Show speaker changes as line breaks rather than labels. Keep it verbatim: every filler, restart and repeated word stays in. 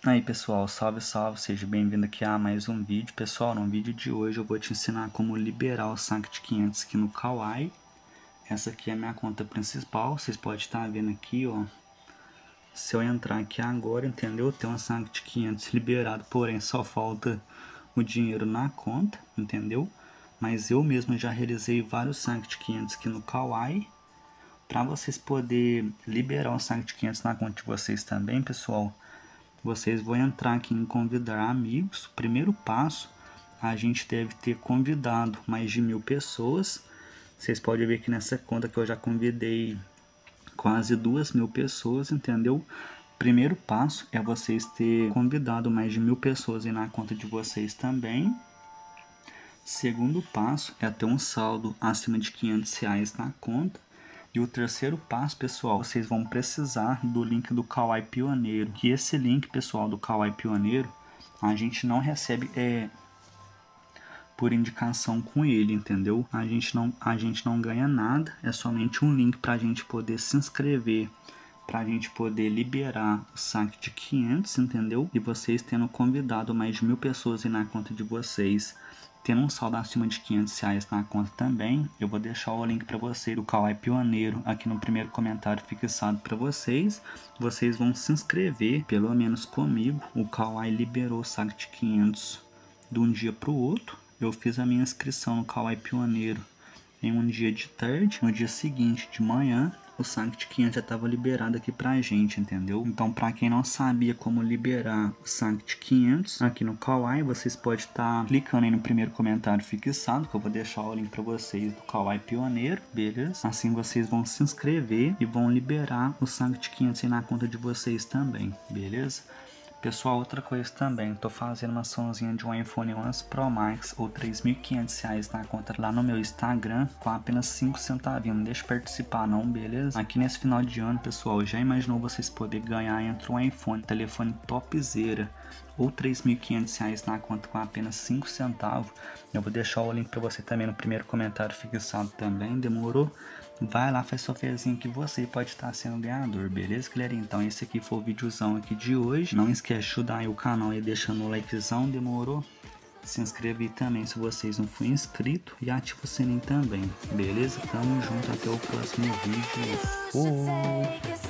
Aí pessoal, salve salve, seja bem-vindo aqui a mais um vídeo. Pessoal, no vídeo de hoje eu vou te ensinar como liberar o saque de quinhentos aqui no Kawaii. Essa aqui é a minha conta principal, vocês podem estar vendo aqui, ó. Se eu entrar aqui agora, entendeu? Tem um saque de quinhentos liberado, porém só falta o dinheiro na conta, entendeu? Mas eu mesmo já realizei vários saques de quinhentos aqui no Kawaii. Para vocês poderem liberar o saque de quinhentos na conta de vocês também, pessoal, vocês vão entrar aqui em convidar amigos. O primeiro passo, a gente deve ter convidado mais de mil pessoas. Vocês podem ver que nessa conta que eu já convidei quase duas mil pessoas, entendeu? Primeiro passo é vocês ter convidado mais de mil pessoas aí na conta de vocês também. Segundo passo é ter um saldo acima de quinhentos reais na conta. E o terceiro passo, pessoal, vocês vão precisar do link do Kawaii Pioneiro. Que esse link, pessoal, do Kawaii Pioneiro, a gente não recebe é, por indicação com ele, entendeu? A gente, não, a gente não ganha nada, é somente um link para a gente poder se inscrever, para a gente poder liberar o saque de quinhentos, entendeu? E vocês tendo convidado mais de mil pessoas aí na conta de vocês, tendo um saldo acima de quinhentos reais na conta também, eu vou deixar o link para você do Kawaii Pioneiro aqui no primeiro comentário fixado para vocês. Vocês vão se inscrever, pelo menos comigo. O Kawaii liberou o saque de quinhentos de um dia para o outro. Eu fiz a minha inscrição no Kawaii Pioneiro em um dia de tarde. No dia seguinte de manhã, o saque de quinhentos já estava liberado aqui pra gente, entendeu? Então, para quem não sabia como liberar o saque de quinhentos aqui no Kawaii, vocês podem estar tá clicando aí no primeiro comentário fixado, que eu vou deixar o link para vocês do Kawaii Pioneiro, beleza? Assim vocês vão se inscrever e vão liberar o saque de quinhentos aí na conta de vocês também, beleza? Pessoal, outra coisa também, tô fazendo uma açãozinha de um iPhone onze Pro Max ou três mil e quinhentos reais na conta lá no meu Instagram com apenas cinco centavinhos, não deixa participar não, beleza? Aqui nesse final de ano, pessoal, já imaginou vocês poderem ganhar entre um iPhone, telefone topzera ou três mil e quinhentos reais na conta com apenas cinco centavos? Eu vou deixar o link para você também no primeiro comentário fixado também, demorou? Vai lá, faz sua fezinha que você pode estar sendo ganhador, beleza, galera? Então esse aqui foi o videozão aqui de hoje. Não esquece de ajudar aí o canal e deixando o likezão, demorou? Se inscreve também se vocês não forem inscritos e ativa o sininho também, beleza? Tamo junto, até o próximo vídeo. Fui!